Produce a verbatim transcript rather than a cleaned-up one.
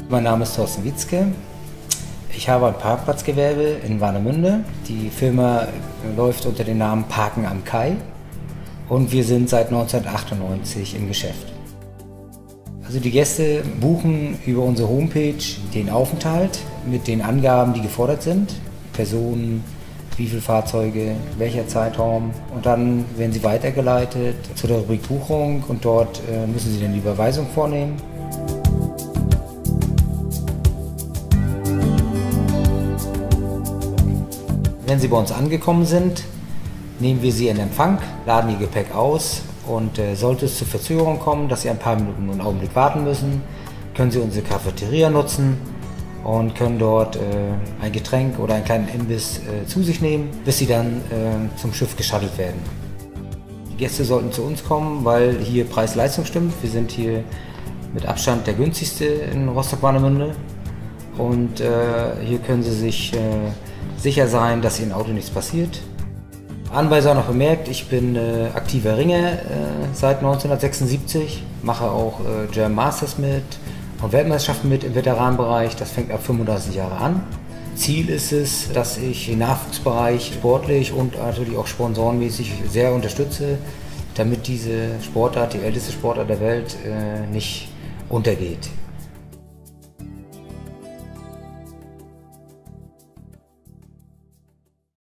Mein Name ist Thorsten Wietzke. Ich habe ein Parkplatzgewerbe in Warnemünde. Die Firma läuft unter dem Namen Parken am Kai und wir sind seit neunzehnhundertachtundneunzig im Geschäft. Also die Gäste buchen über unsere Homepage den Aufenthalt mit den Angaben, die gefordert sind. Personen, wie viele Fahrzeuge, welcher Zeitraum, und dann werden sie weitergeleitet zu der Rubrik Buchung und dort äh, müssen sie dann die Überweisung vornehmen. Wenn Sie bei uns angekommen sind, nehmen wir Sie in Empfang, laden Ihr Gepäck aus und äh, sollte es zur Verzögerung kommen, dass Sie ein paar Minuten einen Augenblick warten müssen, können Sie unsere Cafeteria nutzen und können dort äh, ein Getränk oder einen kleinen Imbiss äh, zu sich nehmen, bis Sie dann äh, zum Schiff geschattelt werden. Die Gäste sollten zu uns kommen, weil hier Preis-Leistung stimmt. Wir sind hier mit Abstand der günstigste in Rostock-Warnemünde und äh, hier können Sie sich äh, sicher sein, dass Ihrem Auto nichts passiert. Anbei sei noch bemerkt, ich bin äh, aktiver Ringer äh, seit neunzehnhundertsechsundsiebzig, mache auch äh, German Masters mit und Weltmeisterschaften mit im Veteranenbereich. Das fängt ab fünfunddreißig Jahre an. Ziel ist es, dass ich den Nachwuchsbereich sportlich und natürlich auch sponsorenmäßig sehr unterstütze, damit diese Sportart, die älteste Sportart der Welt, äh, nicht untergeht.